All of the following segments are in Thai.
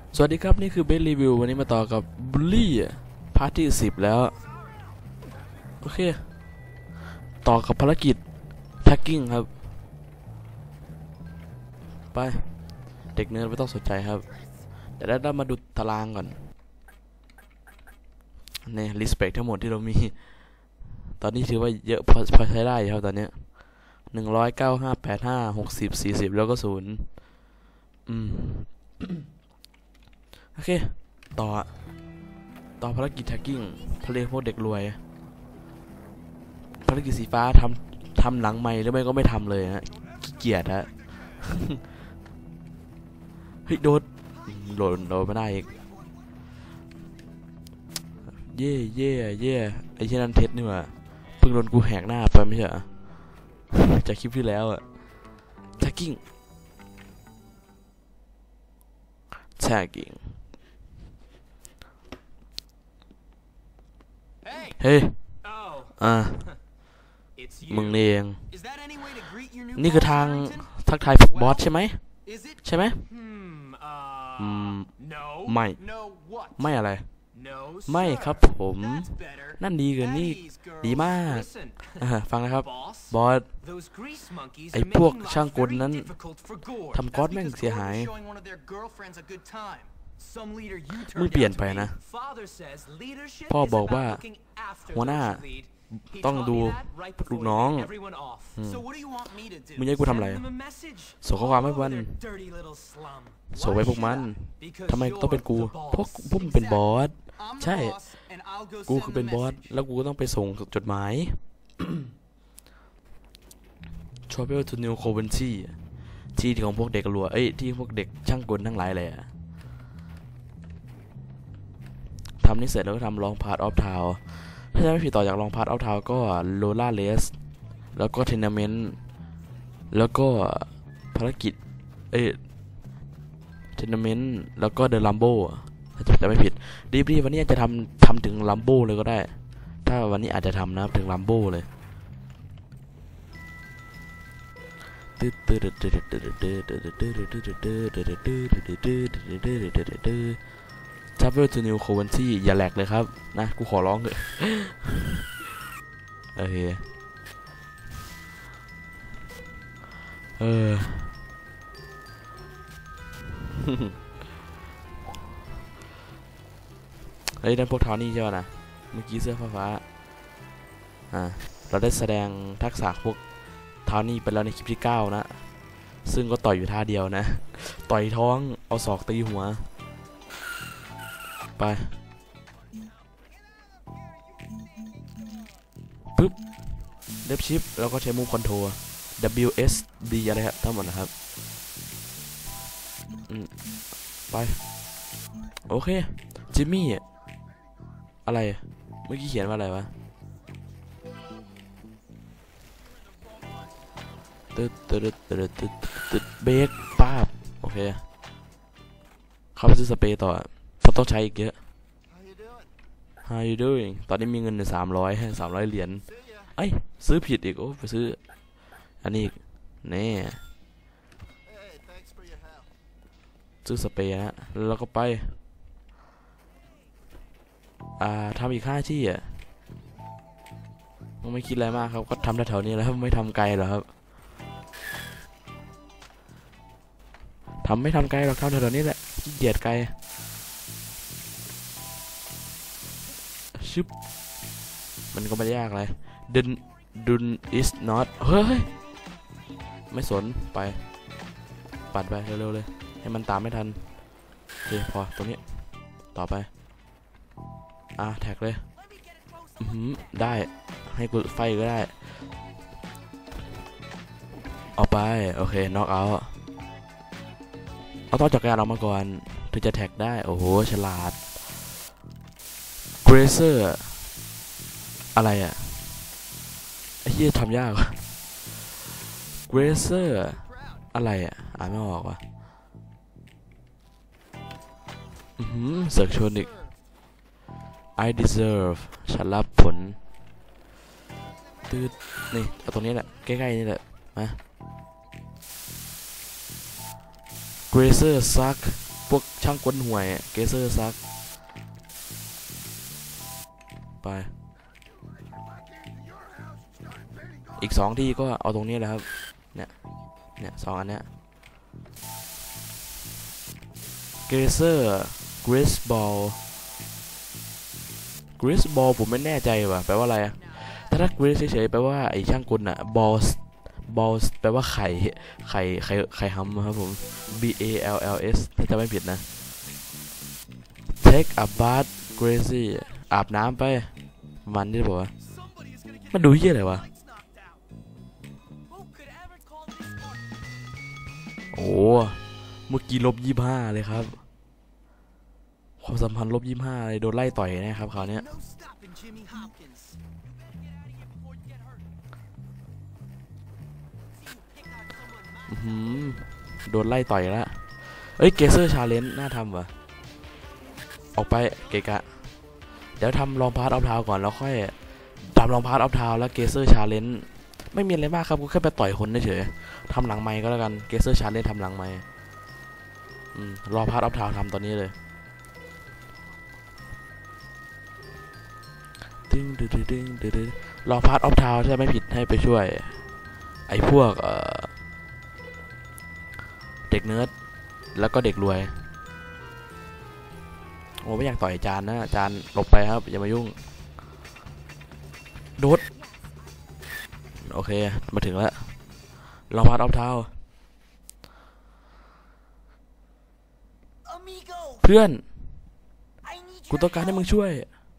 สวัสดีครับนี่คือเบสรีวิววันนี้มาต่อกับบูลลี่พาร์ทที่10แล้วโอเคต่อกับภารกิจแพ็กกิ้งครับไปเด็กเนิร์ดไม่ต้องสนใจครับแต่ได้มาดูตารางก่อนในลิสเปกทั้งหมดที่เรามีตอนนี้ถือว่าเยอะพอใช้ได้ครับตอนนี้100 9 5 8 5 60 40แล้วก็0โอเคต่อภารกิจแท็กกิ้งทะเลพวกเด็กรวยภารกิจสีฟ้าทำหลังไม่หรือไม่ก็ไม่ทำเลยนะขี้เกียจฮะ เฮ้ยโดนไม่ได้อีกเย่ไอ้เช่นนั้นเท็จนี่หว่าเพิ่งโดนกูแหกหน้าไปไม่ใช่เหรอจากคลิปที่แล้วอะแท็กกิ้งเฮ้ยมึงนี่เองนี่คือทางทักทายบอสใช่ไหมไม่อะไรไม่ครับผมนั่นดีเกินนี่ดีมากฟังนะครับบอสไอ้พวกช่างกลนั้นทำก๊อตแม่งเสียหายมึงเปลี่ยนไปนะพ่อบอกว่าหัวหน้าต้องดูลูกน้องมึงให้กูทำอะไรส่งข้อความให้มันส่งไปพวกมันทำไมต้องเป็นกูพวกมึงเป็นบอสใช่กูคือเป็นบอสแล้วกูก็ต้องไปส่งจดหมาย Travel to New Coventry ที่ของพวกเด็กรัวที่พวกเด็กช่างกลทั้งหลายเลยทำนี่เสร็จแล้วก็ทำลองพาร์ทออฟทาวถ้าจะไม่ผิดต่อจากลองพาร์ทออฟทาวก็โลล่าเลสแล้วก็เทนนาเมนต์แล้วก็ภารกิจเทนนาเมนต์แล้วก็เดอะลัมโบถ้าจะไม่ผิดดีวันนี้อาจจะทำถึงลัมโบเลยก็ได้ถ้าวันนี้อาจจะทำนะครับถึงลัมโบเลยTravel to New Coventry อย่าแหลกเลยครับนะกูขอร้องเลยโอเคนั่นพวกทาวนี่ใช่ป่ะนะเมื่อกี้เสื้อฟ้าเราได้แสดงทักษะพวกทาวนี่ไปแล้วในคลิปที่9นะซึ่งก็ต่อยอยู่ท่าเดียวนะต่อยท้องเอาศอกตีหัวไปปึ๊บเล็บชิปแล้วก็ใช้มูฟคอนโทรล WSD อะไรครับทั้งหมดนะครับไปโอเคจิมมี่อะไรเมื่อกี้เขียนว่าอะไรวะตึ๊ดเบรกป้าบโอเคเข้าไปซื้อสเปรย์ต่อต้องใช้อีกเยอะ How you doing ตอนนี้มีเงินใน300เหรียญซื้อผิดอีกโอ้ไปซื้ออันนี้แน่ซื้อสเปรย์นะแล้วก็ไปทำอีก5 ที่ไม่คิดอะไรมากครับก็ทำแถวๆนี้แล้วไม่ทำไกลหรอครับไม่ทำไกลหรอกทำแถวๆนี้แหละขี้เกียจไกลชิบมันก็ไม่ยากเลยdun is not เฮ้ยไม่สนไปปัดไปเร็วๆเลยให้มันตามไม่ทันโอเคพอตรงนี้ต่อไปแท็กเลยได้ให้กูไฟก็ได้เอาไปโอเคน็อกเอาต้อจักรยานออกมาก่อนถึงจะแท็กได้โอ้โหฉลาดเกรเซอร์อะไรไอ้เหี้ยทำยากเกรเซอร์อะไรอ่านไม่ออกว่ะเสิร์ชชนอีก I deserve ฉันรับผลนี่เอาตรงนี้แหละใกล้ๆนี่แหละมา Grazer suck พวกช่างกลห่วยเกเซอร์ซักไปอีก2ที่ก็เอาตรงนี้แหละครับเนี่ย2 อันเนี้ยเกเซอร์กริสบอลผมไม่แน่ใจว่ะแปลว่าอะไรถ้ากริสเฉยๆแปลว่าไอช่างกลอะบอลแปลว่าไข่ฮัมครับผม BALLS ถ้าจะไม่ผิดนะ Take a bath Gracie อาบน้ำไปมันนี่บอกว่ามันดูเหี้ยอะไรวะโอ้เมื่อกี้-25เลยครับความสัมพันธ์-25เลยโดนไล่ต่อยนะครับคราวนี้โดนไล่ต่อยแล้วเอ้ยเกเซอร์ชาเลนจ์น่าทำวะออกไปเกะกะเดี๋ยวทำลองพาร์ทออฟทาวก่อนแล้วค่อยทำลองพาร์ทออฟทาวแล้วเกเซอร์ชาเลนจ์ไม่มีอะไรมากครับกูแค่ไปต่อยคนเฉยๆทำหลังไมค์ก็แล้วกันเกเซอร์ชาเลนจ์ทำหลังไมค์รอพาร์ทออฟทาวทำตอนนี้เลยดึงรอพาร์ทออฟทาวถ้าไม่ผิดให้ไปช่วยไอ้พวกเด็กเนิร์ดแล้วก็เด็กรวยโอ้ไม่อยากต่อยจานนะจานหลบไปครับอย่ามายุ่งโดดโอเคมาถึงแล้วลองพาร์ทออฟทาวเพื่อนกูต้องการให้มึงช่วย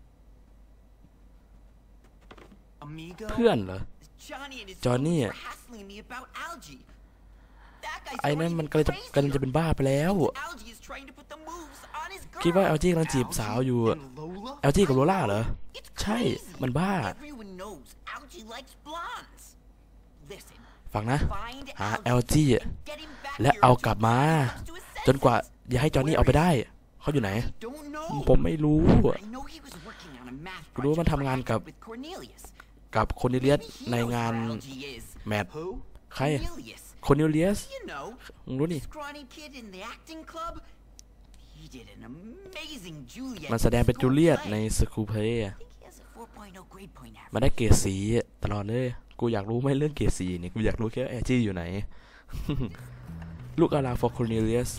เพื่อนเหรอจอห์นนี่ไอ้นั่นมันกำลังจะเป็นบ้าไปแล้วคิดว่า LG กำลังจีบสาวอยู่ LG กับโลล่าเหรอใช่มันบ้าฟังนะหา LG และเอากลับมาจนกว่าอย่าให้จอห์นนี่เอาไปได้เขาอยู่ไหนผมไม่รู้รู้มันทำงานกับโคเนเลียสในงานแมทใครโคเนเลียสมึงรู้นี่มันแสดงเป็นจูเลียตในสคูเพย์มันได้เกรดสีตลอดเลยกูอยากรู้ไหมเรื่องเกรดสีนี่กูอยากรู้แค่แอร์จี้อยู่ไหน ลูกอารา for Cornelius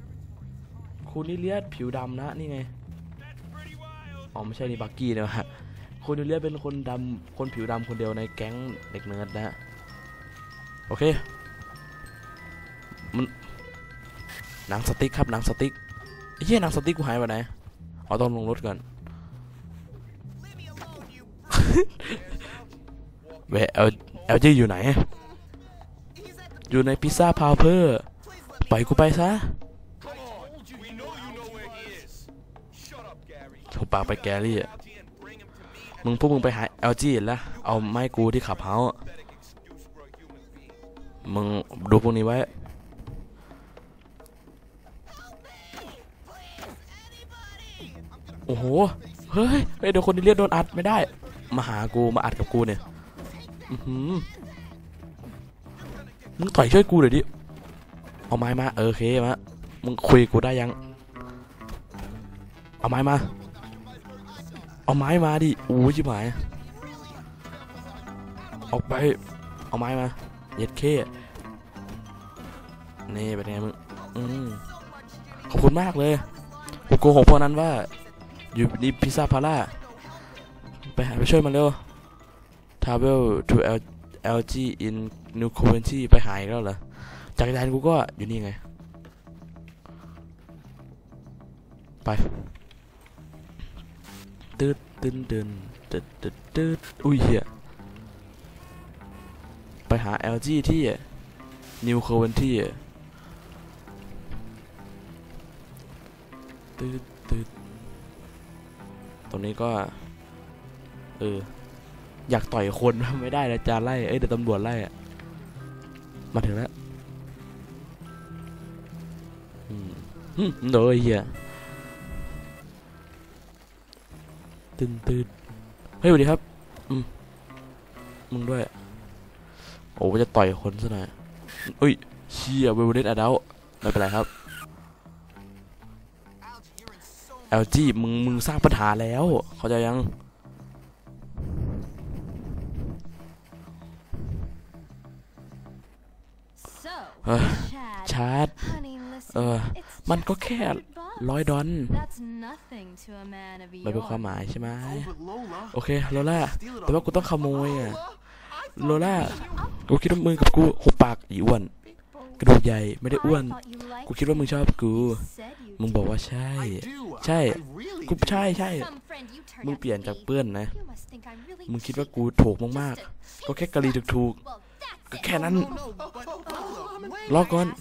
ผิวดำนะนี่ไงอ๋อไม่ใช่นี่บักกี้นะฮะโคเนเลียสเป็นคนดำคนผิวดำคนเดียวในแก๊งเด็กเนิร์ดนะโอเคมันหนังสติ๊กครับหนังสติ๊กไอ้เหี้ยหนังสติ๊กกูหายไปไหนอ๋อต้องลงรถก่อนเวเอลจีอยู่ไหนอยู่ในพิซซ่าพาวเพอร์ปล่อยกูไปซะถูกปากไปแกรี่พวกมึงไปหา LG แล้วเอาไม้กูที่ขับเฮามึงดูพวกนี้ไว้โอ้โหเฮ้ยเดี๋ยวคนที่เรียกโดนอัดไม่ได้มาหากูมาอัดกับกูเนี่ยมึงต่อยช่วยกูหน่อยดิเอาไม้มาโอเคมามึงคุยกูได้ยังเอาไม้มาดิอู้ชิบหายออกไปเอาไม้มาเย็ดเคนี่เป็นไงมึงขอบคุณมากเลยกูโกหกพวกนั้นว่าอยู่นี่พิซซ่าพาร่าไปช่วยมันเร็ว Travel to LG in New Coventry ไปหายแล้วเหรอจักรยานกูก็อยู่นี่ไงไปตืดอุ้ยเหี้ยไปหา LG ที่ New Coventry ตืดตรงนี้ก็อยากต่อยคนไม่ได้แล้วจานไล่เดี๋ยวตำรวจไล่มาถึงแล้วโดยเหี้ยตื่นเฮ้ยสวัสดีครับมึงด้วยโอ้จะต่อยคนซะหน่อยเชี่ยเวลเนสอดัลไม่เป็นไรครับ LG มึงสร้างปัญหาแล้วเข้าใจยังชาร์จมันก็แค่$100ไม่เป็นความหมายใช่ไหมโอเคโลล่าแต่ว่ากูต้องขโมยอ่ะโลล่ากูคิดว่ามึงกับกูหุบปากอีอ้วนกระดูกใหญ่ไม่ได้อ้วนกูคิดว่ามึงชอบกูมึงบอกว่าใช่กูใช่มึงเปลี่ยนจากเปื้อนนะมึงคิดว่ากูถูกมากๆก็แค่กะลีถูกก็แค่นั้นรอก่อน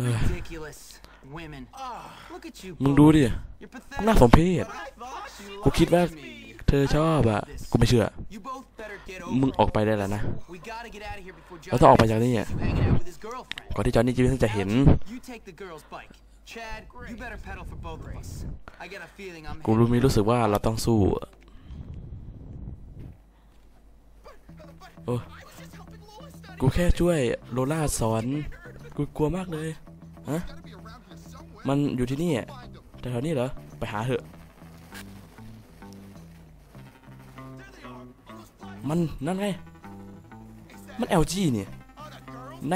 มึงดูดิน่าสมเพชกูคิดว่าเธอชอบอ่ะกูไม่เชื่อมึงออกไปได้แล้วนะเราต้องออกไปจากนี่ก่อนที่จอห์นนี่จะเห็นกูรู้สึกว่าเราต้องสู้โอ้กูแค่ช่วยโลล่าสอนกูกลัวมากเลยฮะมันอยู่ที่นี่แต่แถวนี้เหรอไปหาเถอะมันนั่นไงมัน LG เนี่ยใน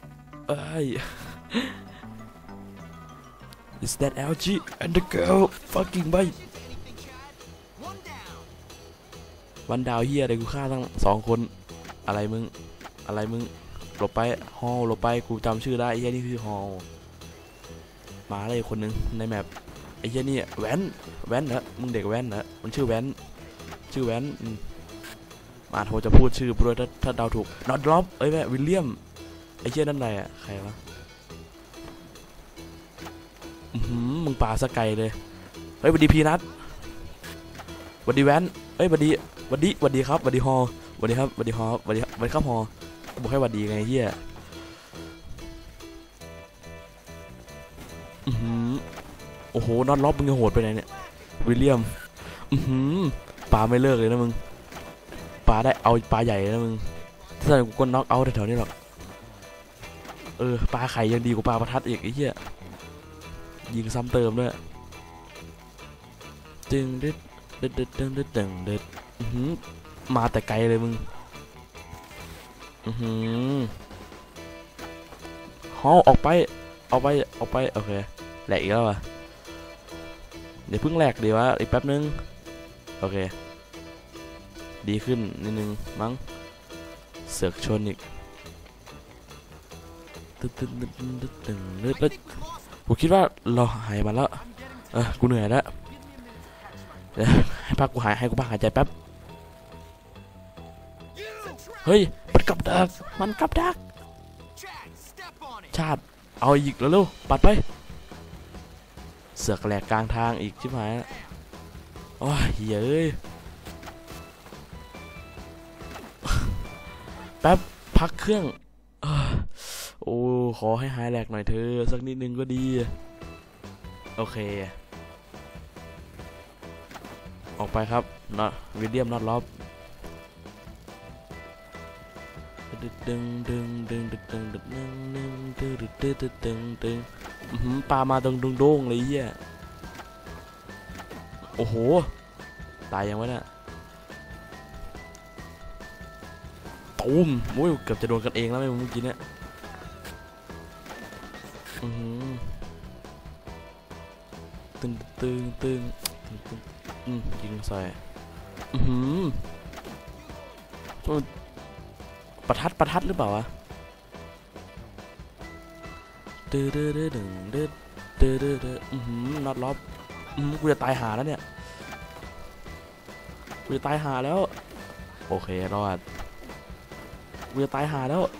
Is that LG and the girl fucking by วันดาวเฮียอะไรกูฆ่าทั้ง2 คนอะไรมึงหลบไปฮอลหลบไปกูจำชื่อได้ไอ้เฮียนี่คือฮอลมาเลยคนนึงในแมปไอ้เฮียนี่แว้นเหรอมึงเด็กแว้นเหรอมันชื่อแว้นมาโทรจะพูดชื่อด้วยถ้าเดาถูกน็อตดรอปแม่วิลเลียมไอ้เชี่ยนั่นอะไรอ่ะใครวะมึงป่าสกายเลยเฮ้ยวัดดีพีนัทวัดดีแวนเฮ้ยวัดดีครับวัดดีฮอวัดดีครับวัดดีฮอวัดดีครับฮอบอกให้วัดดีไงเฮียโอ้โหน็อตล็อบมึงจะโหดไปไหนเนี่ยวิลเลียมป่าไม่เลิกเลยนะมึงปลาได้เอาปลาใหญ่นะมึงถ้ากูก็น็อกเอาแถวๆนี้หรอกปลาไข่ยังดีกว่าปลาประทัดอีกไอ้เหี้ยยิงซ้ำเติมด้วยดึงมาแต่ไกลเลยมึงฮอออกไปโอเคแหลกอีกแล้วอ่ะเดี๋ยวเพิ่งแหลกดีวะอีกแป๊บนึงโอเคดีขึ้นนิดนึงมั้งเสือกชนอีกกูคิดว่าเราหายมันแล้วกูเหนื่อยแล้วเดี๋ยวให้พักกูให้กูพักหายใจแป๊บเฮ้ยมันกับดักชาติเอาอีกแล้วลูกปัดไปเสือกแหลกกลางทางอีกชิบหายโอ้ยเฮ้ยแป๊บพักเครื่องโอ้ขอให้หายแหลกหน่อยเธอสักนิดนึงก็ดีโอเคออกไปครับน็อตวิลเลียมน็อตล็อบปลามาตรงโด่งเลยเหี้ยโอ้โหตายยังวะเนี่ยตูมโอ้ยเกือบจะโดนกันเองแล้วเมื่อกี้เนี่ยตึงยิงใส่ประทัดหรือเปล่าวะน็อตล็อบกูจะตายหาแล้วเนี่ยโอเครอดกูจะตายหาแล้ว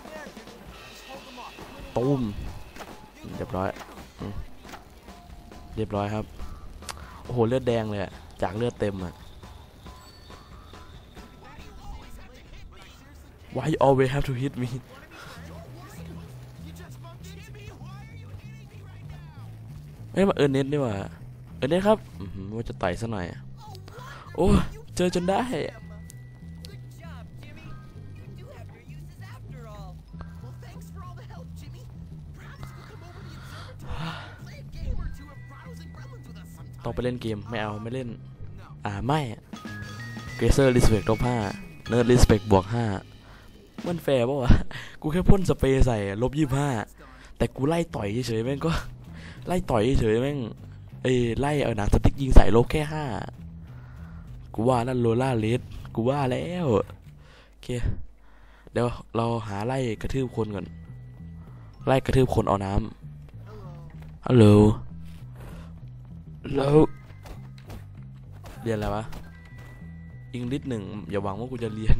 ตูมเรียบร้อยครับโอ้โหเลือดแดงเลยอะจากเลือดเต็มอะ Why you always have to hit me ไม่มาเน็ตนี่ว่าเน็ตครับว่าจะไต่ซะหน่อยโอ้เจอจนได้ต้องไปเล่นเกมไม่เอาไม่เล่นไม่เกรเซอร์รีสเปก-5เนิร์ดรีสเปก+5มันแฟร์ป่าวะกูแค่พ่นสเปรย์ใส่-25แต่กูไล่ต่อยเฉยๆแม่งก็ไล่ต่อยเฉยๆแม่งไล่เอาหนังสติ๊กยิงใส่ลบแค่5กูว่านั่นโลล่าเลสกูว่าแล้วโอเคเดี๋ยวเราหาไล่กระทืบคนก่อนไล่กระทืบคนเอาน้ำฮัลโหลแล้วเรียนอะไรวะอังกฤษ1อย่าหวังว่ากูจะเรียน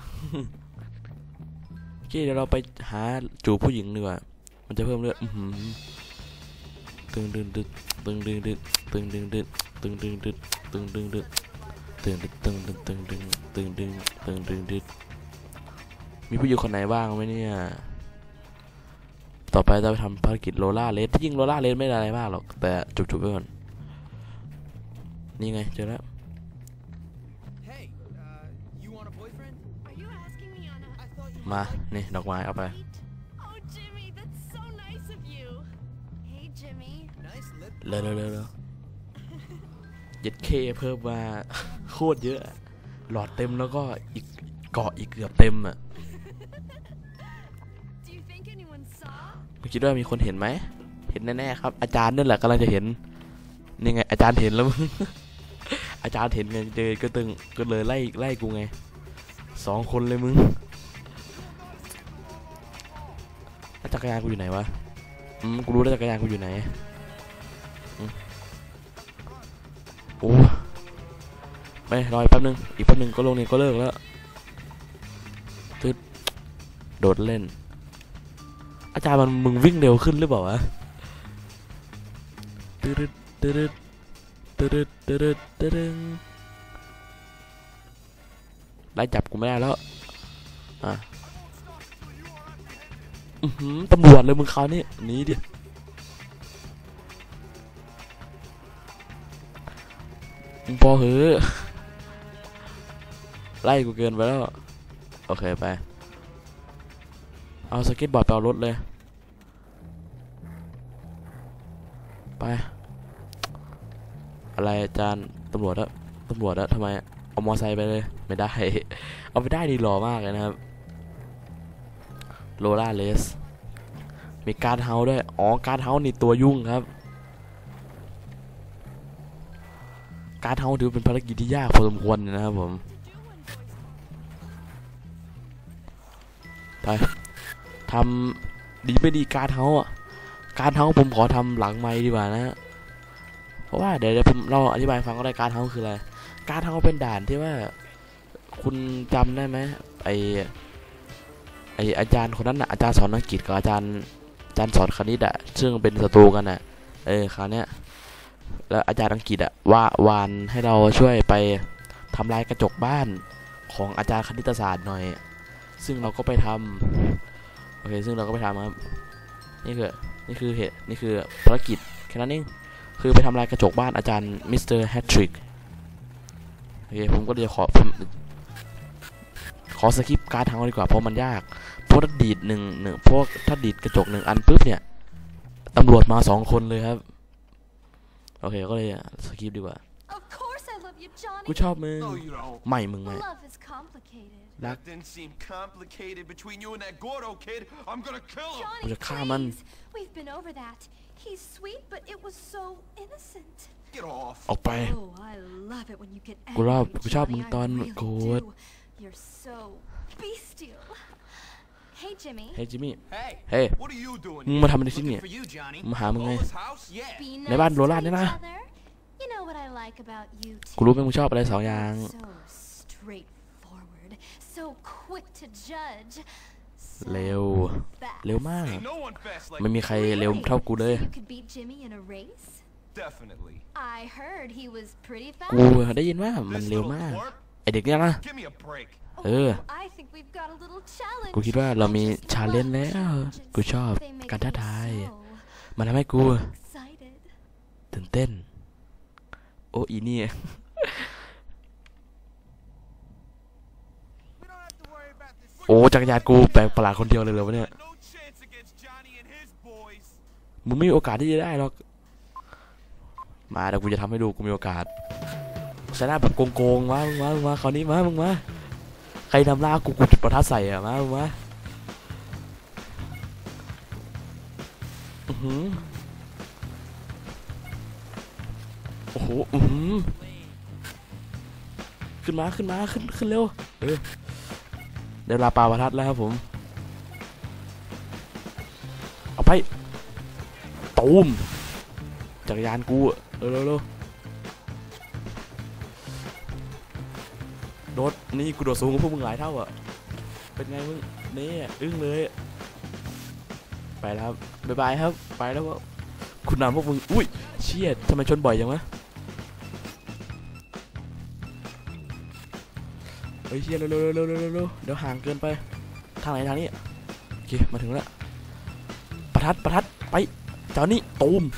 โอเคเดี๋ยวเราไปหาจูบผู้หญิงดีกว่ามันจะเพิ่มเลือดตึงดึงดึกตึงดึงดึกตึงดึงดึกตึงดึงดึกตึงดึงดึกตึงดึกตึงดึกตึงดึงตึงดึงตึงดึงดึกมีผู้หญิงคนไหนบ้างไหมเนี่ยต่อไปจะไปทำภารกิจโลล่าเลสที่จริงโลล่าเลสไม่ได้อะไรมากหรอกแต่จุบๆไปก่อนนี่ไงเจอแล้วมานี่ดอกไม้เอาไปเร็วเย็ดเคเพิ่มมาโคตรเยอะหลอดเต็มแล้วก็อีกเกาะอีกเกือบเต็มอ่ะไม่คิดว่ามีคนเห็นไหมเห็นแน่ๆครับอาจารย์นั่นแหละกำลังจะเห็นนี่ไงอาจารย์เห็นแล้วมึง อาจารย์เห็นไงเจอก็เลยไล่กูไง2 คนเลยมึงจักรยานกูอยู่ไหนวะกูรู้แล้วจักรยานกูอยู่ไหนโอ้ไม่รออีกแป๊บนึงก็ลงนี่ก็เลิกแล้วตึ๊ดโดดเล่นอาจารย์มึงวิ่งเร็วขึ้นหรือเปล่าวะตึ๊ดตึ๊ดตึ๊ดตึ๊ดตึ๊ดไล่จับกูไม่ได้แล้วตำรวจเลยมึงเขานี่หนีดิมึงพอเหอะไล่กูเกินไปแล้วโอเคไปเอาสเก็ตบอร์ดไปเอารถเลยไปอะไรอาจารย์ตำรวจอะทำไมเอามอไซค์ไปเลยไม่ได้เอาไปได้ดีหล่อมากเลยนะครับโลล่าเลสมีการเฮาด้วยการเฮานี่ตัวยุ่งครับการเฮาถือเป็นภารกิจที่ยากพอสมควรนะครับผมไปทำดีไม่ดีการเฮาผมขอทำหลังไมค์ดีกว่านะเพราะว่าเดี๋ยวผมเราอธิบายฟังก็ได้การเฮาคืออะไรการเฮาเป็นด่านที่ว่าคุณจำได้ไหมไออาจารย์คนนั้นน่ะอาจารย์สอนอังกฤษกับอาจารย์สอนคณิตอ่ะซึ่งเป็นศัตรูกันน่ะคราวเนี้ยแล้วอาจารย์อังกฤษอ่ะวานให้เราช่วยไปทำลายกระจกบ้านของอาจารย์คณิตศาสตร์หน่อยซึ่งเราก็ไปทำโอเคซึ่งเราก็ไปทำครับนี่คือเหตุนี่คือภารกิจแค่นั้นเองคือไปทำลายกระจกบ้านอาจารย์มิสเตอร์แฮตทริกโอเคผมก็จะขอสกิปการทางดีกว่าเพราะมันยากเพราะถ้าดีดพวกถ้าดีดกระจก1 อันปุ๊บเนี่ยตำรวจมา2 คนเลยครับโอเคก็เลยสกิปดีกว่ากูชอบมึงไม่มึงไม่รักกูจะฆ่ามันออกไปกูชอบมึงตอนโกรธเฮ้ยจิมมี่เฮ้ยมึงมาทำอะไรที่นี่มึงหามึงไงในบ้านโรล่าเนี่ยนะกูรู้ไหมมึงชอบอะไร2 อย่างเร็วมากไม่มีใครเร็วเท่ากูเลยกูได้ยินว่ามันเร็วมากไอเด็กเนี่ยนะกูคิดว่าเรามีชาเลนจ์แล้วกูชอบการท้าทายมันทำให้กูตื่นเต้นโอ้อีนี่โอ้จักรยานกูแปลกประหลาดคนเดียวเลยเหรอวะเนี่ยมึงไม่มีโอกาสที่จะได้หรอกมาเดี๋ยวกูจะทำให้ดูกูมีโอกาสชนะแบบโกงๆมาคราวนี้มึงมาใครทำล่ากูจุดประทัดใส่อะมาโอ้โหขึ้นเร็วเดี๋ยวลาปาประทัดแล้วครับผมเอาไปตูมจักรยานกูเร็วโดดนี่กูโดดสูงกว่าพวกมึงหลายเท่าอ่ะเป็นไงมึงนี่อึ้งเลยไปแล้วครับบ๊ายบายครับไปแล้วว่าคุณนำพวกมึงอุ้ยเชี่ยทำไมชนบ่อยจังวะเฮ้ยเชี่ยเร็วเดี๋ยวห่างเกินไปทางไหนทางนี้โอเคมาถึงแล้วประทัดไปจอนี่ตูม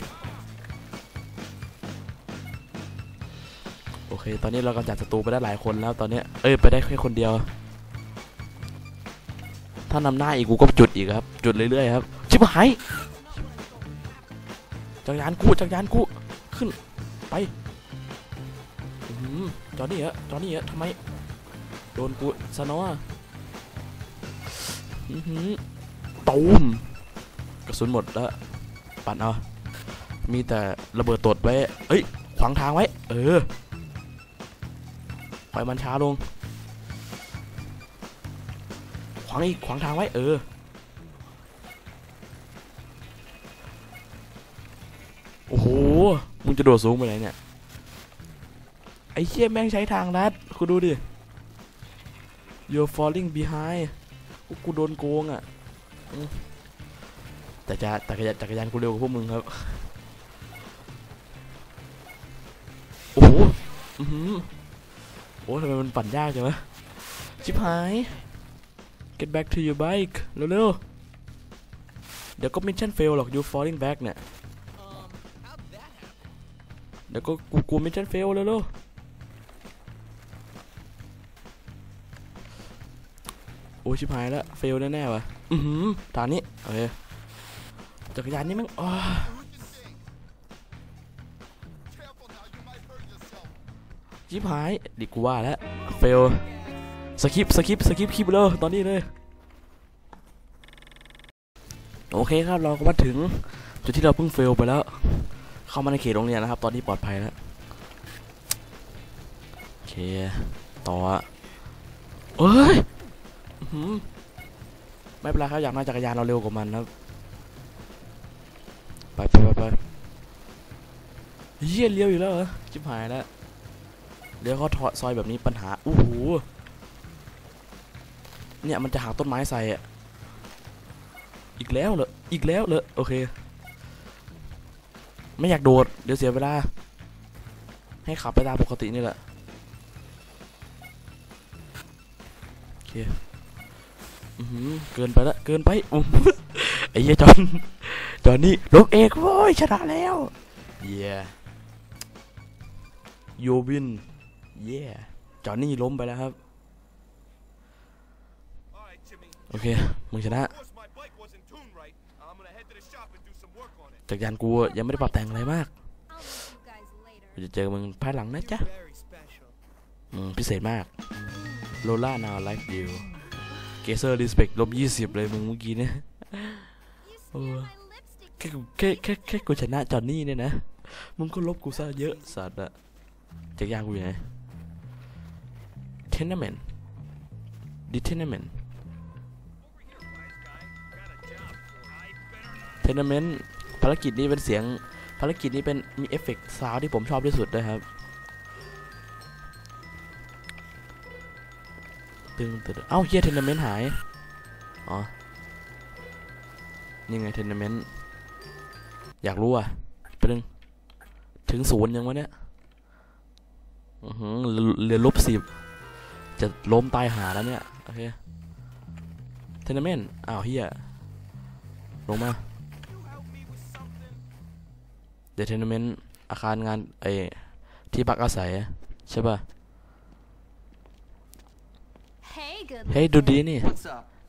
โอเคตอนนี้เรากำจัดศัตรูไปได้หลายคนแล้วตอนนี้ไปได้แค่คนเดียวถ้านำหน้าอีกกูก็จุดอีกครับจุดเรื่อยๆครับชิบหายจักรยานกูขึ้นไปจอนี่เหรอทำไมโดนกูซะเนาะตูมกระสุนหมดแล้วปั่นเอามีแต่ระเบิดตดไว้เอ้ยขวางทางไว้ปล่อยมันช้าลงขวางทางไว้โอ้โหมึงจะโดดสูงไปไหนเนี่ยไอ้เชี่ยแม่งใช้ทางลัดคุณดูดิ you're falling behind กูโดนโกงอ่ะแต่จักรยานกูเร็วกว่าพวกมึงครับโอ้โหโอ้ทำไมมันปั่นยากจังวะชิบหาย get back to your bike เร็วเดี๋ยวก็ mission fail หรอก you falling back เนี่ยเดี๋ยวก็กู mission fail เร็วโอ้ชิบหายแล้ว fail แน่ๆวะทางนี้โอเคจักรยานนี่มั้งชิบหายดิกูว่าแล้ว fail สคิปคลิปเลยตอนนี้เลยโอเคครับเราก็มาถึงจุดที่เราเพิ่งเฟลไปแล้วเข้ามาในเขตโรงเรียนนะครับตอนนี้ปลอดภัยแล้วโอเคต่อไม่เป็นไรครับอยากนั่งจักรยานเราเร็วกว่ามันครับไปเยี่ยเลี้ยวอยู่แล้วเหรอชิบหายแล้วเดี๋ยวเขาถอดซอยแบบนี้ปัญหาเนี่ยมันจะหักต้นไม้ใส่อีกแล้วเหรอโอเคไม่อยากโดดเดี๋ยวเสียเวลาให้ขับไปตามปกตินี่แหละโอเคเกินไปไอ้เหี้ยจอนนี่ลบเอกโว้ยชนะแล้วโยวินจอนนี่ล้มไปแล้วครับโอเคมึงชนะจักรยานกูยังไม่ได้ปรับแต่งอะไรมากจะเจอมึงภายหลังนะจ๊ะพิเศษมากโลล่า now like you เกเซอร์ respect ลบ20เลยมึงเมื่อกี้เนี่ยแค่กูชนะจอนนี่เนี่ยนะมึงก็ลบกูซะเยอะสัตว์อะจักรยานกูอยู่ไหน tenementภารกิจนี้เป็นเสียงภารกิจนี้เป็นมีเอฟเฟกต์ซาวด์ที่ผมชอบที่สุดด้วยครับเอ้าเฮียเทนนิเมนต์หายนี่ไงเทนนิเมนต์อยากรู้อ่ะไปถึง0ยังวะเนี่ยเหลือ-10จะล้มตายหาแล้วเนี่ยโอเคเทนนิเมนต์อ้าวเฮียลงมาเดทเทนเมนต์อาคารงานที่พักอาศัยใช่ป่ะเฮ้ยดูดีนี่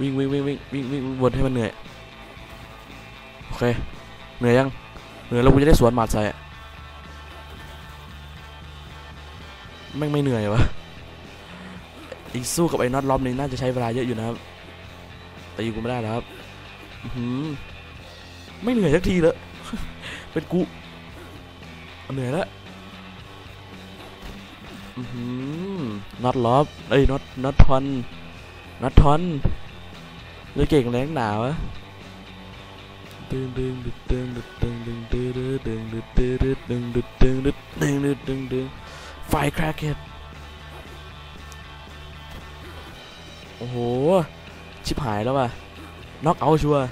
วิ่งวนให้มันเหนื่อยโอเคเหนื่อยยังเหนื่อยแล้วกูจะได้สวนหมัดใส่ไม่เหนื่อยวะอีกสู้กับไอ้น็อตรอบนี้น่าจะใช้เวลาเยอะอยู่นะครับแต่ยิงกูไม่ได้แล้วครับไม่เหนื่อยสักทีเลย เป็นกูเหนื่อยแล้วน็อตล็อบเอ้ยน็อตทอนเลือเก่งแรงหนาวะไฟแครกเก็ตโอ้โหชิบหายแล้วว่ะน็อกเอาชัวร์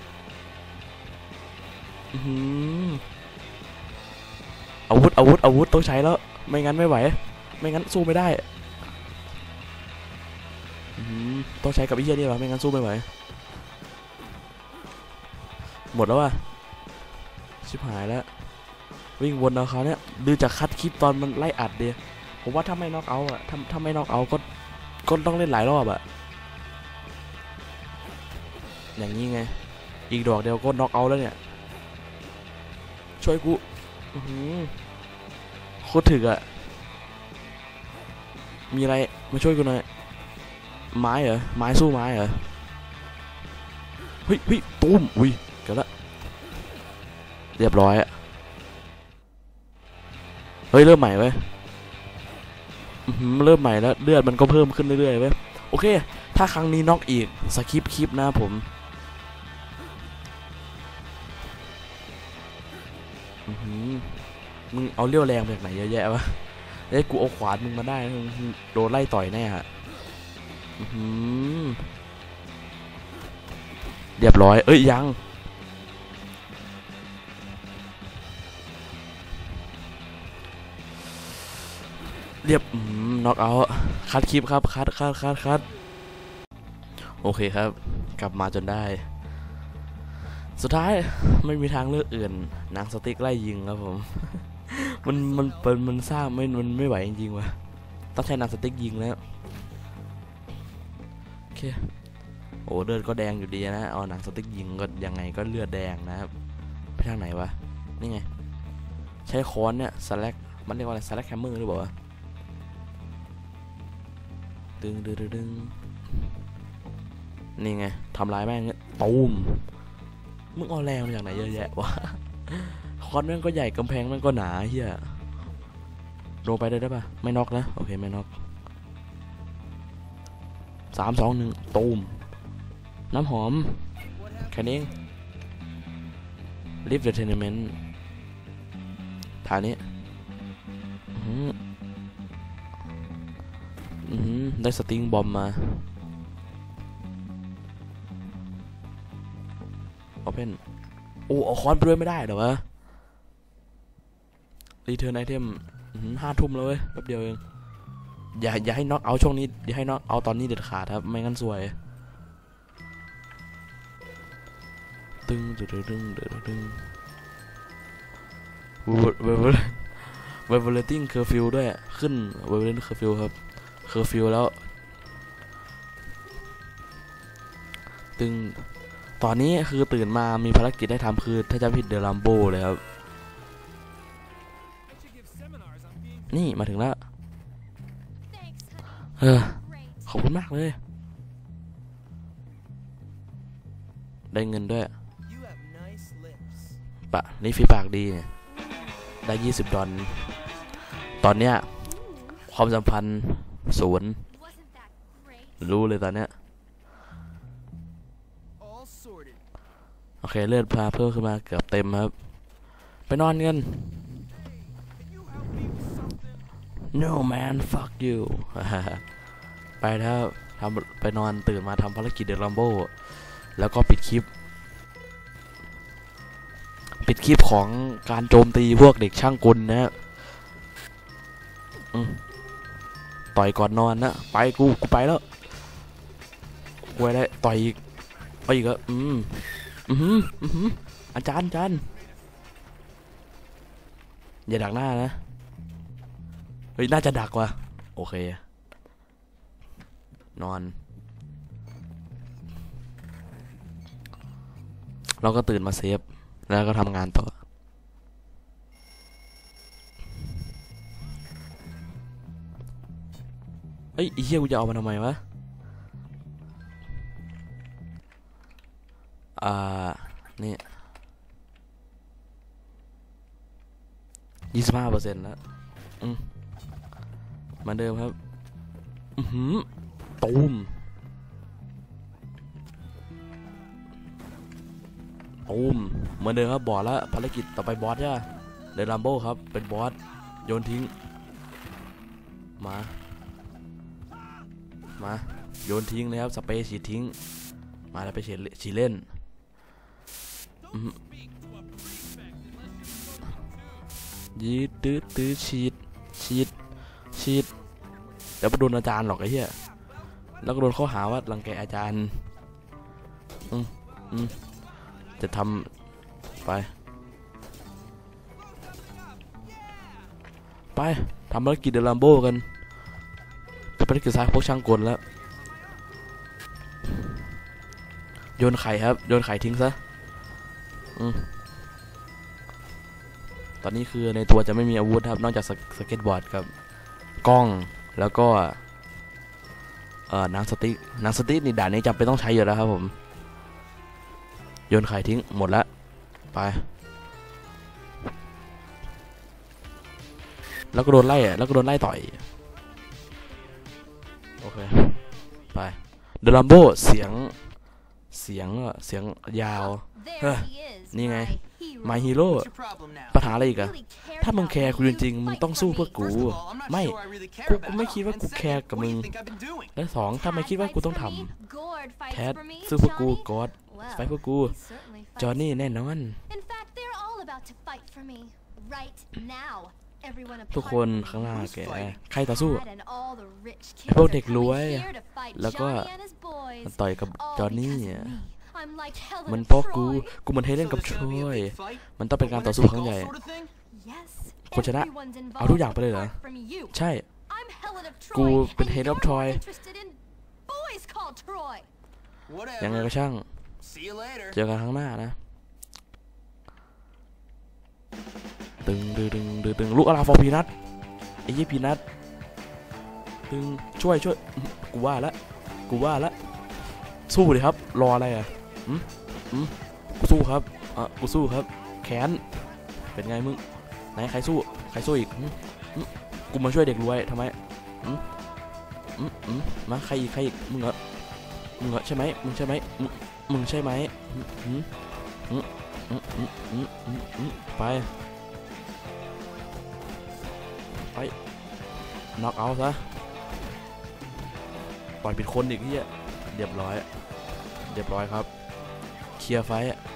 อาวุธต้องใช้แล้วไม่งั้นไม่ไหวไม่งั้นสู้ไม่ได้ต้องใช้กับไอ้เหี้ยนี่วะไม่งั้นสู้ไม่ไหวหมดแล้วว่ะชิบหายแล้ววิ่งวนเอาเขาเนี่ยดูจากคัดคลิปตอนมันไล่อัดเดียผมว่าถ้าไม่น็อกเอาอะถ้าไม่น็อกเอาก็ต้องเล่นหลายรอบอะอย่างนี้ไงอีกดอกเดียวก็น็อกเอาแล้วเนี่ยช่วยกูโคตรถึกอะมีอะไรมาช่วยกูหน่อยไม้เหรอไม้สู้ไม้เหรอเฮ้ยตุ้มอุ้ยเกิดละเรียบร้อยอะเฮ้ยเริ่มใหม่เว้ยเริ่มใหม่แล้วเลือดมันก็เพิ่มขึ้นเรื่อยๆเว้ยโอเคถ้าครั้งนี้น็อกอีกสคิปคลิปนะผมมึงเอาเลี้ยวแรงมาจากไหนเยอะแยะวะไอ้กูเอาขวานมึงมาได้โดนไล่ต่อยแน่ฮะเรียบร้อยเอ้ยยังเรียบน็อกเอาคัดคลิปครับคัดโอเคครับกลับมาจนได้สุดท้ายไม่มีทางเลือกอื่นหนังสติ๊กไล่ยิงครับผม มันสร้างมันไม่ไหวจริงๆวะต้องใช้หนังสติ๊กยิงแล้วโอเคโอ้เลือดก็แดงอยู่ดีนะเอาหนังสติ๊กยิงก็ยังไงก็เลือดแดงนะครับไปทางไหนวะนี่ไงใช้ค้อนเนี่ยสแลกมันเรียกว่าอะไรสแลกแฮมเมอร์หรือเปล่าดึงนี่ไงทำลายแม่งตูมมึงเอาแรงมาจากไหนเยอะแยะวะคอนแม่งก็ใหญ่กำแพงแม่งก็หนาเฮียโดนไปได้ปะไม่น็อกนะโอเคไม่น็อก3 2 1ตูมน้ำหอมแค่นี้ลิฟต์เดอะเทนเมนต์ฐานนี้ได้สติงบอมมาโอเพนโอ้เอาคอนไปด้วยไม่ได้เหรอวะรีเทิร์นไอเทม5 ทุ่มแล้วเว้ยแป๊บเดียวเองอย่าให้น็อกเอาช่วงนี้อย่าให้น็อกเอาตอนนี้เด็ดขาดครับไม่งั้นซวยตึงเวเวอร์ติ้งเคอร์ฟิวด้วยขึ้นเวอร์เรนเคอร์ฟิวครับเคอร์ฟิวแล้วตึงตอนนี้คือตื่นมามีภารกิจได้ทำคือถ้าจะผิดเดลัมโบเลยครับนี่มาถึงแล้วขอบคุณมากเลยได้เงินด้วยปะนี่ฟีปากดีเนี่ยได้$20ตอนเนี้ยความสัมพันธ์0รู้เลยตอนเนี้ยโอเคเลือดพาเพิ่มขึ้นมาเกือบเต็มครับไปนอนกัน no man fuck you ไปแล้วไปนอนตื่นมาทำภารกิจเดลัมโบแล้วก็ปิดคลิปของการโจมตีพวกเด็กช่างกลนะต่อยก่อนนอนนะไปกูไปแล้วกูไปได้ต่อยอีกไปอีกอ่ะอาจารย์อย่าดักหน้านะเฮ้ยน่าจะดักว่ะโอเคนอนเราก็ตื่นมาเซฟแล้วก็ทำงานต่อเอ้ยไอ้เหี้ยกูจะเอามาทำไมวะนี่25%แล้วมาเดิมครับตูมเหมือนเดิมครับบอสแล้วภารกิจต่อไปบอสใช่เดลัมโบครับเป็นบอสโยนทิ้งมาโยนทิ้งเลยครับสเปรย์ฉีดทิ้งมาแล้วไปฉีดเล่นยืดตื้อฉีดแล้วไปโดนอาจารย์หรอกไอ้เหี้ยแล้วก็โดนข้อหาว่ารังแกอาจารย์จะทำไปทำภารกิจเดลัมโบกันเป็นภารกิจสายพวกช่างกลแล้วโยนไข่ครับโยนไข่ทิ้งซะตอนนี้คือในตัวจะไม่มีอาวุธครับนอกจากสเก็ตบอร์ดกับกล้องแล้วก็หนังสติ๊กนี่ด่านนี้จำเป็นต้องใช้อยู่แล้วครับผมโยนไข่ทิ้งหมดแล้วไปแล้วก็โดนไล่ต่อยโอเคไปเดลัมโบเสียงยาวนี่ไงMy Hero ปัญหาอะไรอีกอะถ้ามึงแคร์กูจริงๆมึงต้องสู้เพื่อกูไม่กูไม่คิดว่ากูแคร์กับมึงและสองถ้าไม่คิดว่ากูต้องทำแคทสู้เพื่อกูกอดไฟเพื่อกูจอห์นนี่แน่นอนทุกคนข้างหน้าแกใครต่อสู้ไอ้พวกเด็กรวยแล้วก็ต่อยกับจอห์นนี่มันเพราะกูเหมือนเฮเลนกับทรอยมันต้องเป็นการต่อสู้ครั้งใหญ่คนชนะเอาทุกอย่างไปเลยเหรอใช่กูเป็นเฮเลนกับทรอยยังไงก็ช่างเจอกันข้างหน้านะตึงลูกอาราฟอร์พีนัทไอ้ยี่พีนัทตึงช่วยกูว่าละสู้เลยครับรออะไรอ่ะกูสู้ครับแขนเป็นไงมึงไหนใครสู้อีกกูมาช่วยเด็กรวยทำไมมาใครอีกมึงเหรอใช่ไหมมึงใช่ไหมไปน็อกเอาท์ซะปล่อยผิดคนอีกที่เรียบร้อยครับเคลียร์ไฟ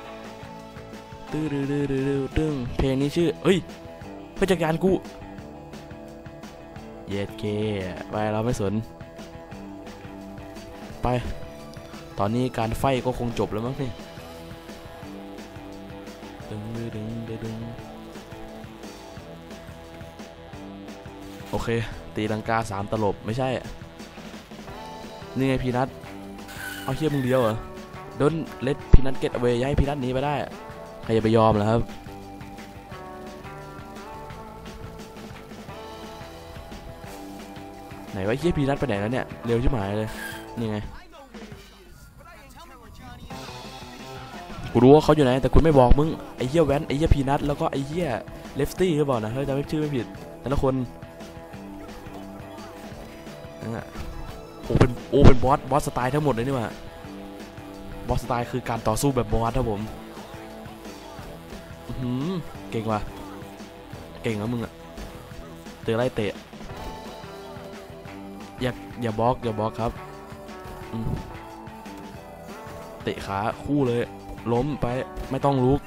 ตึ้งเพลงนี้ชื่อเฮ้ยผู้จัดการกูเย็ดเคไปเราไม่สนไปตอนนี้การไฟก็คงจบแล้วมั้งนี่ดึงโอเคตีลังกา3 ตลบไม่ใช่นี่ไงพีนัทเอาเชี่ยมึงเดียวเหรอโดนเลดพีนัทเก็ตเอาไว้ย้ายพีนัทหนีไปได้ใครจะไปยอมล่ะครับไหนว่าเชี่ยพีนัทไปไหนแล้วเนี่ยเร็วชิบหายเลยนี่ไงกูรู้ว่าเขาอยู่ไหนแต่คุณไม่บอกมึงไอ้เหี้ยแว้นไอ้เหี้ยพีนัทแล้วก็ไอ้เหี้ยเลฟตี้หรือเปล่านะเฮ้ยจำไม่ชื่อไม่ผิดแต่ละคนเป็นบอสสไตล์ทั้งหมดเลยนี่หว่าบอสสไตล์คือการต่อสู้แบบบอสครับผมเก่งว่ะเก่งแล้วมึงอะเตะไล่เตะอย่าบล็อกครับเตะขาคู่เลยล้มไปไม่ต้องลุก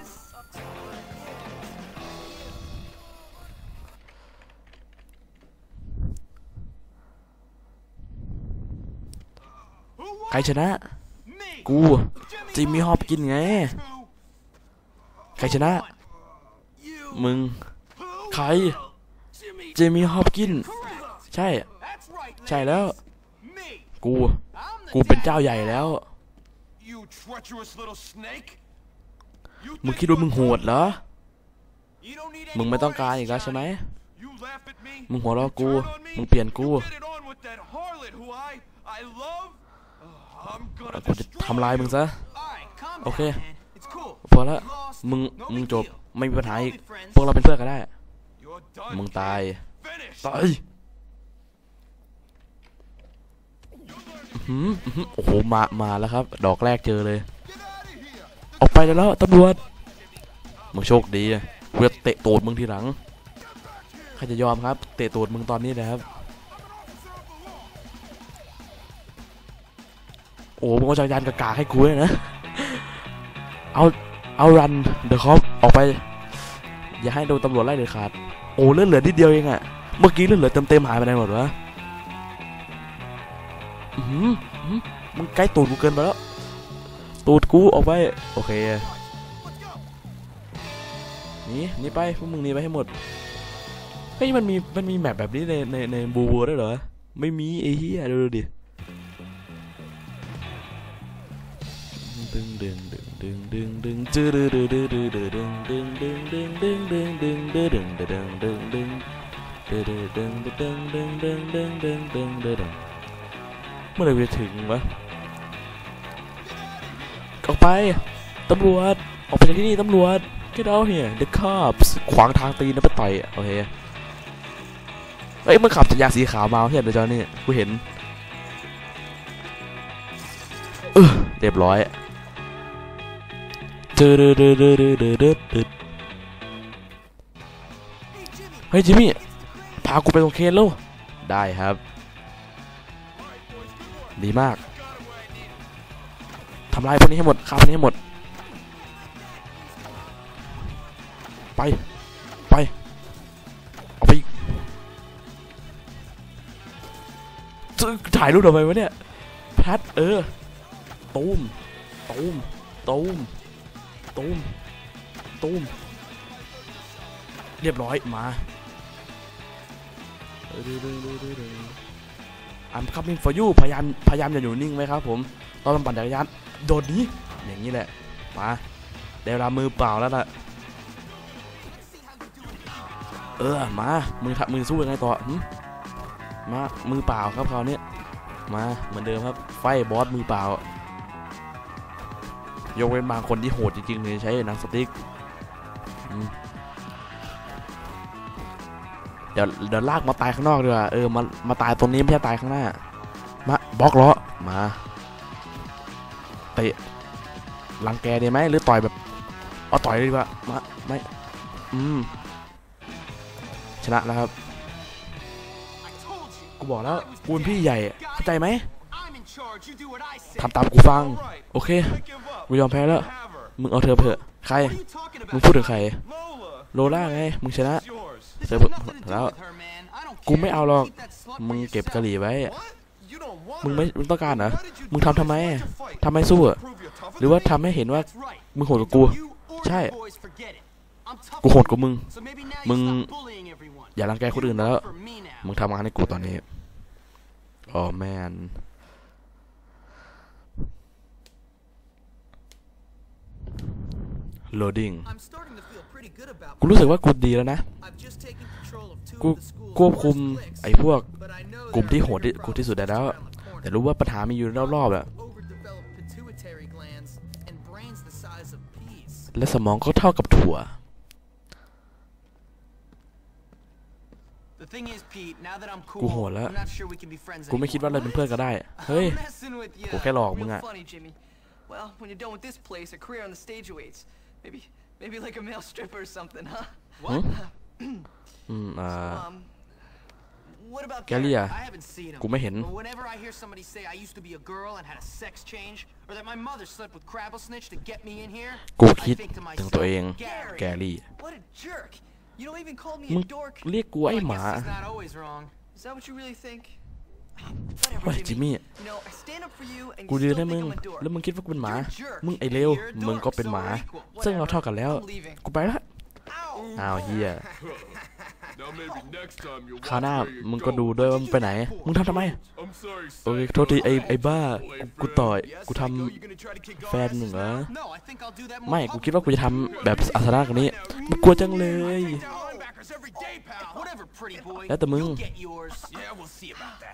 ใครชนะกูจิมมี่ฮอปกินไงใครชนะมึงใครจิมมี่ฮอปกินใช่แล้วกูเป็นเจ้าใหญ่แล้วมึงคิดว่ามึงโหดเหรอ You don't need มึง any ไม่ต้อง more การ eggs, อีกแล้วใช่ไหม Johnny. You laugh at me. มึงหัวเราะ You กู turn on me. มึงเปลี่ยนกู You get it on with that harlot who I love. I'm gonna กูจะ destroy ทำลายมึงซะ you. Alright, calm down, Okay. man. It's cool. พอละ You lost. มึง No มึง big จบ deal. ไม่มีปัญหาอีก We'll be friends. พวกเราเป็นเพื่อนกันได้ You're done, มึงตาย kid. Finished. ตายโอ้โหมาแล้วครับ ดอกแรกเจอเลย ออกไปได้แล้วตำรวจ มึงโชคดีอะกูจะเตะตูดมึงทีหลัง ใครจะยอมครับ เตะตูดมึงตอนนี้นะครับ โอ้มึงเอาจักรยานกากาให้กูเลยนะ เอารันเดอะคอปออกไป อย่าให้โดนตำรวจไล่เด็ดขาด โอ้เลือดเหลือนิดเดียวเองอะเมื่อกี้เลือดเหลือเต็มหายไปไหนหมดวะมึงใกล้ตูดกูเกินไปแล้ว ตูดกูออกไป โอเคหนีไปพวกมึงหนีไปให้หมด เฮ้ยมันมีแมปแบบนี้ในบูบูด้วยเหรอ ไม่มีไอ้เหี้ยดูดิดึงจืดดึงเมื่อไหร่จะถึงวะออกไปตำรวจออกไปจากที่นี่ตำรวจ get out here the cops ขวางทางตีนนะไปต่อยโอเคเอ้ยมันขับจักรยานสีขาวมาเห็นเดี๋ยวจอนี่กูเห็นเรียบร้อยเฮ้ยจิมมี่พากูไปตรงเคนแล้วได้ครับดีมากทำลายพวกนี้ให้หมดฆ่าพวกนี้ให้หมดไปเอาไปถ่ายรูปทำไมวะเนี่ยพัดตูมเรียบร้อยมาI'm coming for you พยายามอย่าอยู่นิ่งไหมครับผมตอนมันปั่นจักรยานโดดนี้อย่างนี้แหละมาเดี๋ยวเรามือเปล่าแล้วล่ะมามือสู้ยังไงต่อมามือเปล่าครับคราวนี้มาเหมือนเดิมครับไฟบอสมือเปล่ายกเว้นบางคนที่โหดจริงๆเลยใช้หนังสติ๊กเดี๋ยวลากมาตายข้างนอกดีกว่ามาตายตรงนี้ไม่ใช่ตายข้างหน้ามาบล็อกล้อมาเตะรังแกดีไหมหรือต่อยแบบเอาต่อยเลยดีกว่ามาไม่ชนะแล้วครับกูบอกแล้วกูเป็นพี่ใหญ่เข้าใจไหมทำตามกูฟังโอเคกูยอมแพ้แล้วมึงเอาเธอเถอะใครมึงพูดถึงใครโลล่าไงมึงชนะเสร็จแล้วกูไม่เอาหรอกมึงเก็บกะหรี่ไว้มึงต้องการเหรอมึงทำไมสู้หรือว่าทำให้เห็นว่ามึงโหดกว่ากูใช่กูโหดกว่ามึงอย่ารังแกคนอื่นแล้วมึงทำงานให้กูตอนนี้อ๋อแมนloading กูรู้สึกว่ากูดีแล้วนะกูควบคุมไอ้พวกกลุ่มที่โหดที่สุดได้แล้วแต่รู้ว่าปัญหามีอยู่รอบๆอะและสมองก็เท่ากับถั่วกูโหดแล้วกูไม่คิดว่าเราเป็นเพื่อนกันได้เฮ้ยกูแค่หลอกมึงอะ Well, when you're done with this place, a career on the stage awaits. Maybe like a male stripper or something, huh? What? What about Gary? I haven't seen him. กูไม่เห็น Whenever I hear somebody say I used to be a girl and had a sex change, or that my mother slept with Crabble Snitch to get me in here, กูคิดถึงตัวเองแกรี่ What a jerk! You don't even call me มึง a dork. เรียกกูไอ้หมา He's not always wrong. Is that what you really think? เฮ้ยจิมมี่กูดีนะมึงแล้วมึงคิดว่ากูเป็นหมามึงไอเลวมึงก็เป็นหมาซึ่งเราเท่ากันแล้วกูไปละอ้าวเฮียคราวหน้ามึงก็ดูด้วยว่ามึงไปไหนมึงทำไมโอเคโทษทีไอ้บ้ากูต่อยกูทำแฟนมึงเหรอ No, I think I'll do that ไม่ more กูคิดว่ากูจะทำแบบอาสนะกว่านี้กูกลัวจังเลย linebackers every day, pal. Whatever, pretty boy. แล้วแต่มึง You'll get yours. Yeah, we'll see about that.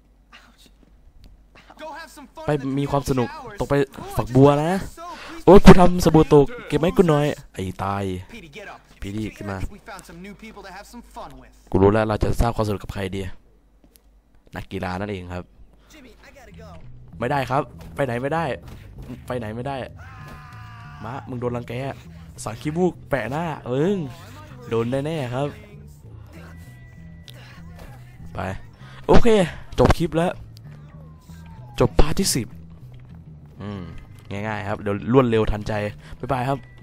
Go have some fun ไป in the มีความสนุก showers. ตกไป Cool, ฝัก just บัว like นะ that. So, please โอ้ยกูทำสบู่ตกเก็บไหมกูหน่อยไอ้ตาย Petey, get up. พี่ดีขึ้นมา We found some new people to have some fun with. กูรู้แล้วเราจะสร้างความสนุกกับใครดีนักกีฬานั่นเองครับ Jimmy, I gotta go. ไม่ได้ครับ ไปไหนไม่ได้ ไปไหนไม่ได้มามึงโดนรังแกสังขี้มูกแปะหน้าโดนแน่ๆครับ ไปโอเคจบคลิปแล้วจบพาร์ทที่10ง่ายๆครับเดี๋ยวรวดเร็วทันใจบ๊ายบายครับ